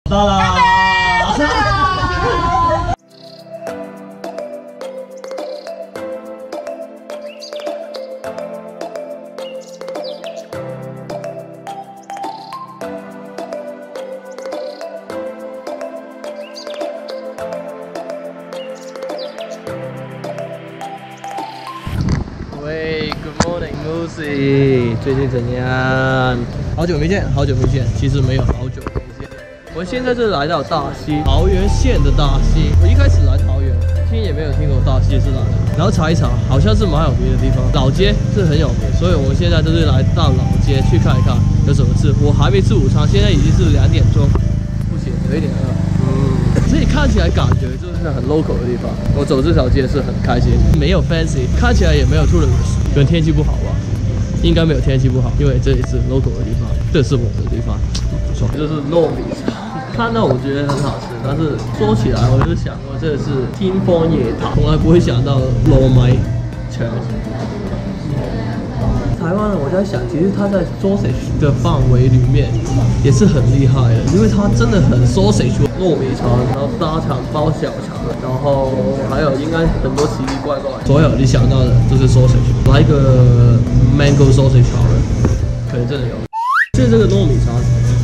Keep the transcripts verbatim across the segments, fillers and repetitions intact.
哒啦！喂 ，Good morning, Lucy， 最近怎样？好久没见，好久没见，其实没有好久没见。我现在是来到大溪，桃园县的大溪。我一开始来桃园，听也没有听过大溪是哪里，然后查一查，好像是蛮有名的地方，老街是很有名，所以我现在就是来到老街去看一看有什么吃。我还没吃午餐，现在已经是两点钟，不行，有一点饿。嗯，所以看起来感觉就是很 local 的地方。我走这条街是很开心，没有 fancy， 看起来也没有 tourist， 可能天气不好吧。 应该没有天气不好，因为这里是 local 的地方，这是我的地方，不错。这是糯米肠，看到我觉得很好吃，但是说起来，我就想过这是天方夜谭，从来不会想到糯米肠。台湾人我在想，其实它在 sausage 的范围里面也是很厉害的，因为它真的很 sausage， 糯米肠，然后大肠包小肠，然后还有应该很多奇奇怪怪，所有你想到的都是 sausage。来一个 mango sausage 好了，可能真的有。这这个糯米肠，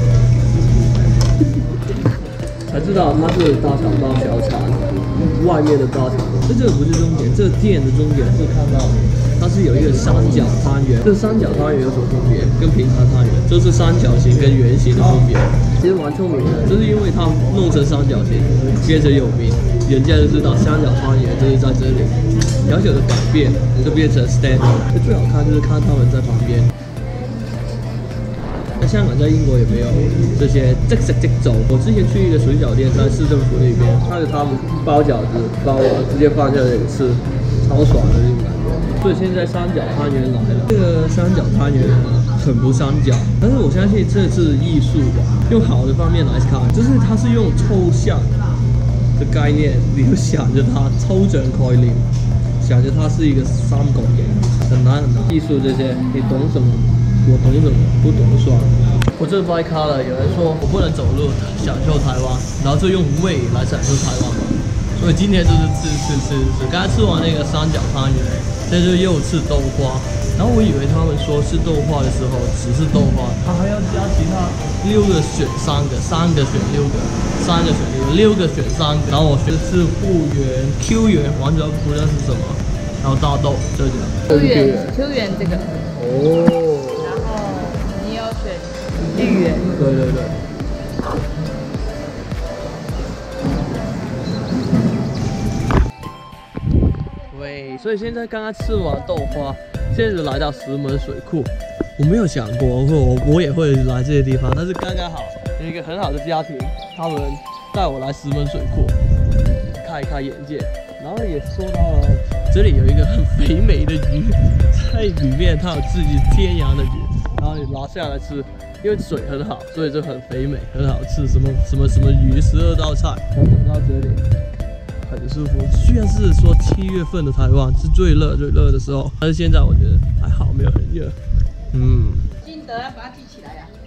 才知道它是大肠包小肠，外面的大肠。这这个不是终点，这个店的终点是看到。 它是有一个三角汤圆，这三角汤圆有什么分别？跟平常汤圆就是三角形跟圆形的分别。其实蛮聪明的，就是因为它弄成三角形，变成有名，人家就知道三角汤圆就是在这里。小小的改变就变成 standard。最好看就是看他们在旁边。在香港、在英国也没有这些即食即走。我之前去一个水饺店，在市政府那边，看着他们包饺子，包完直接放在那里吃，超爽的那种感觉。 所以现在三角汤圆来了，这个三角汤圆很不三角，但是我相信这是艺术吧。用好的方面来看，就是它是用抽象的概念，你就想着它抽象概念，想着它是一个三角形，很难很难。艺术这些，你懂什么？我懂什么？不懂就算了。我这掰咖了，有人说我不能走路享受台湾，然后就用胃来享受台湾吧。所以今天就是吃吃吃吃，刚才吃完那个三角汤圆。 这就又吃豆花，然后我以为他们说吃豆花的时候只是豆花，他还要加其他六个选三个，三个选六个，三个选六个，六个选三个。然后我学的是复原 Q 圆，完全不知道是什么。然后大豆这个 Q 圆 Q 圆这个哦， 然后你有选芋圆， 对对对。 所以现在刚刚吃完豆花，现在来到石门水库。我没有想过我我也会来这些地方，但是刚刚好有一个很好的家庭，他们带我来石门水库开一开眼界。然后也说到了这里有一个很肥美的鱼，在里面它有自己天然的鱼，然后你拿下来吃，因为水很好，所以就很肥美，很好吃。什么什么什么鱼，十二道菜。然后走到这里。 很舒服，虽然是说七月份的台湾是最热最热的时候，但是现在我觉得还好，没有很热。嗯。 记得要把它提起来呀。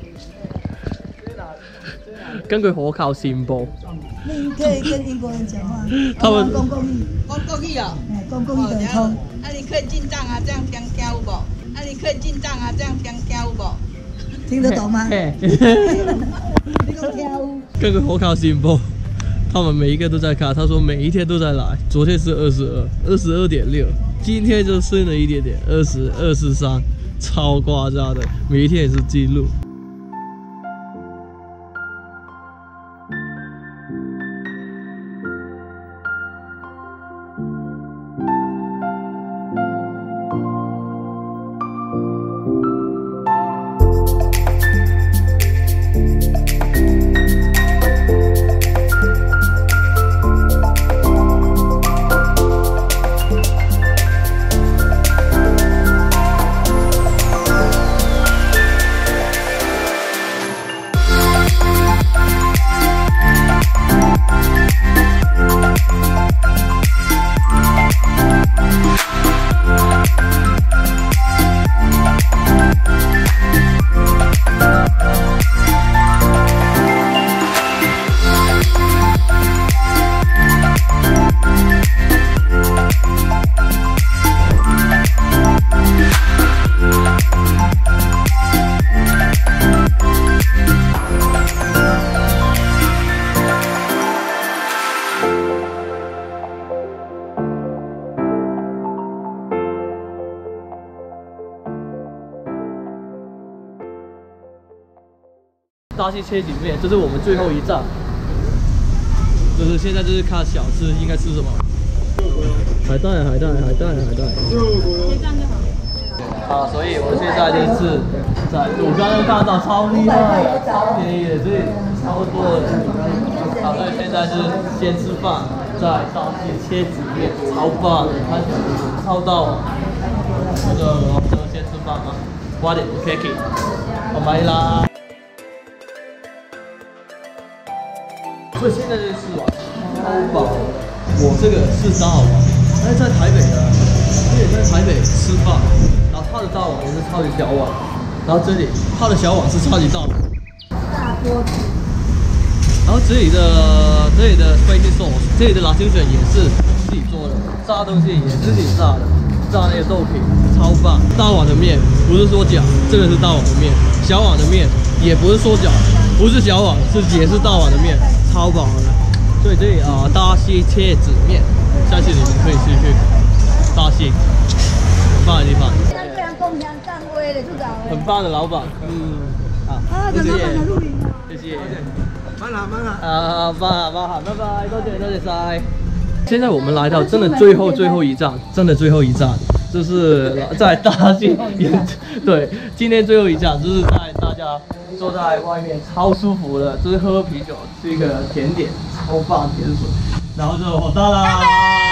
根据可靠线报， 你可以跟英国人讲话。 他们公共语， 公共语哦。 哎，公共语的通。 啊，你可以进账啊，这样听跳舞不？啊，你可以进账啊，这样听跳舞不？ 听得懂吗？你讲跳舞。 根据可靠线报。 他们每一个都在看，他说每一天都在来。昨天是二十二，二十二点六，今天就升了一点点，二十二十三，超夸张的，每一天也是记录。 大溪切子面，这是我们最后一站。就是现在就是看小吃应该吃什么？海带，海带，海带，海带。 结账就好。 啊，所以我现在就是在，我刚刚看到超厉害的，超便宜的，这里超多的。啊，所以现在是先吃饭，再大溪切子面，超棒的，看起来超到。那个我们就先吃饭吧，挖点 cake， 我买啦。所以现在这吃完超饱，我这个是大王，但是在台北的，因为在台北吃饭。然后它的大碗也是超级小碗，然后这里它的小碗是超级大碗， 大锅子。 然后这里的这里的 spicy sauce， 这里的辣椒卷也是自己做的，炸东西也是自己炸的，炸那个豆皮超棒。大碗的面不是说假，这个是大碗的面，小碗的面也不是说假，不是小碗，是也是大碗的面，超饱的。所以这里啊、呃，大溪切子面，下次你们可以去去大溪。很棒的地方，很棒的老板，嗯，好，谢谢，谢谢，慢啦慢啦，啊，慢啦慢啦，拜拜，多謝多謝晒。現在我們來到真的最後最後一站，真的最後一站，就是在大溪，對，今天最後一站就是在大家坐在外面超舒服的，就是喝啤酒，吃一個甜點，超棒甜水，然後就我到啦。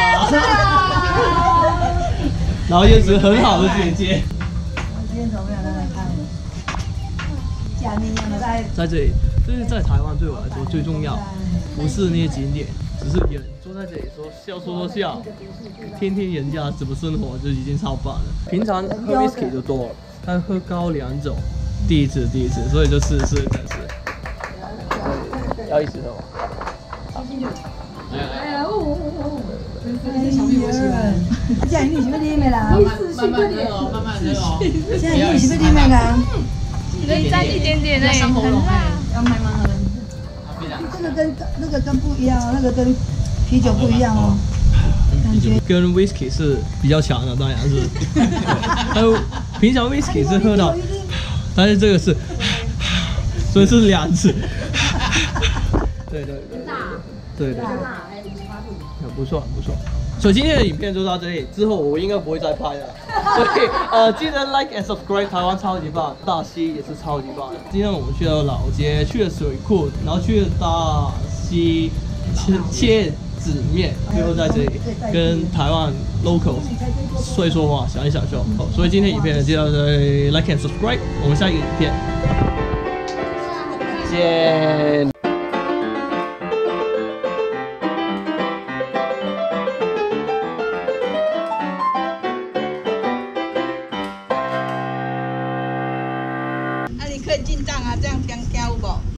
然后又是很好的姐姐。 今天怎么没有在那看？假面一样的在。 在这里，就是在台湾对我来说最重要，不是那些景点，只是人坐在这里说笑说说笑，听听人家怎么生活就已经超棒了。平常喝 whisky 就多了，但喝高粱酒第一次第一次，所以就试试看试。要一起喝吗？ 哎呀，呜呜呜！这是小妹我喜欢。这样你是要啉的啦？ 慢慢喝哦，慢慢喝哦。 现在你是要啉的啦？ 可以沾一点点的，很辣。要慢慢喝。 这个跟那个跟不一样哦，那个跟啤酒不一样哦。感觉跟 whisky 是比较强的，当然是。还有平常 whisky 是喝到，但是这个是，所以是两次。对对对对对对，很不错很不错。所以今天的影片就到这里，之后我应该不会再拍了。所以呃，记得 like and subscribe， 台湾超级棒，大溪也是超级棒。今天我们去了老街，去了水库，然后去了大溪切切子面，最后在这里跟台湾 local 说一说话，想一想就好。所以今天影片记得 like and subscribe， 我们下一个影片见。